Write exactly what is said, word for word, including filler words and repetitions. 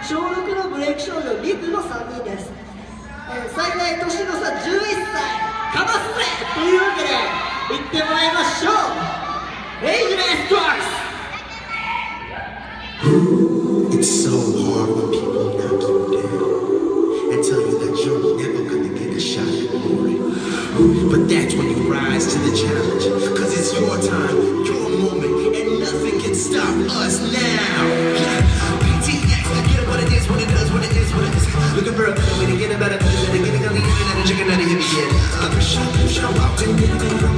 小ろくのブレイク少女リクのさんにんです、えー、最大年の差じゅういっさいかますぜというわけで行ってもらいましょう。エイジレストラックス。 It's so hard when people knock you down and tell you that you're never gonna get a shot at glory. But that's when you rise to the challenge, cause it's your time, your moment, and nothing can stop us now. P T X, get it what it is, what it does, what it is, what it is. Looking for a better way to get a better, better, better, getting on the internet and checking out a hit again. I'm a shot, shot, out and getting